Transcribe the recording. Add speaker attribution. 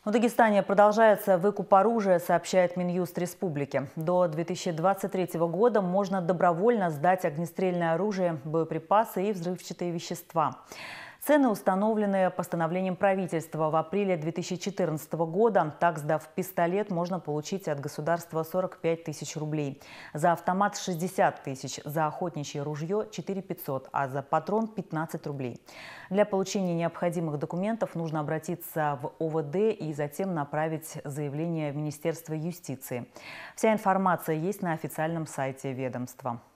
Speaker 1: В Дагестане продолжается выкуп оружия, сообщает Минюст республики. До 2023 года можно добровольно сдать огнестрельное оружие, боеприпасы и взрывчатые вещества. Цены установлены постановлением правительства в апреле 2014 года. Так, сдав пистолет, можно получить от государства 45 тысяч рублей. За автомат 60 тысяч, за охотничье ружье 4 500, а за патрон 15 рублей. Для получения необходимых документов нужно обратиться в ОВД и затем направить заявление в Министерство юстиции. Вся информация есть на официальном сайте ведомства.